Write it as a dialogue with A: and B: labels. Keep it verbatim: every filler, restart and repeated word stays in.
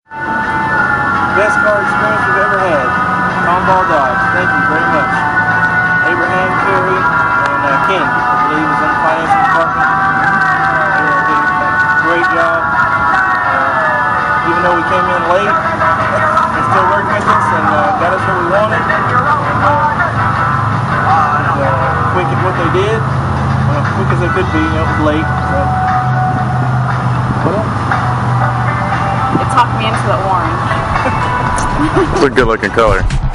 A: Best car experience we've ever had. Tomball Dodge. Thank you very much. Abraham, Carey, and uh, Ken, I believe, is in the finance department. They did a great job. Uh, even though we came in late, they still worked with us and uh, got us what we wanted. And, uh, and, uh, quick at what they did. Uh, quick as they could be, you know, it was late. So. What else?
B: It talked me into the orange.
C: It's a good looking color.